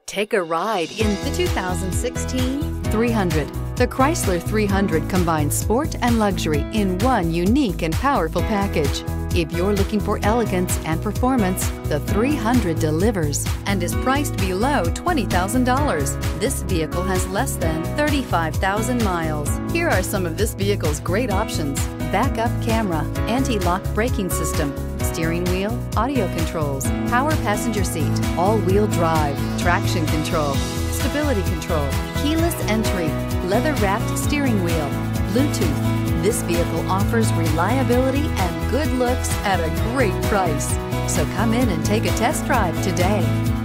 Take a ride in the 2016 300. The Chrysler 300 combines sport and luxury in one unique and powerful package. If you're looking for elegance and performance, the 300 delivers and is priced below $20,000. This vehicle has less than 35,000 miles. Here are some of this vehicle's great options: backup camera, anti-lock braking system, steering wheel audio controls, power passenger seat, all-wheel drive, traction control, stability control, keyless entry, leather-wrapped steering wheel, Bluetooth. This vehicle offers reliability and good looks at a great price. So come in and take a test drive today.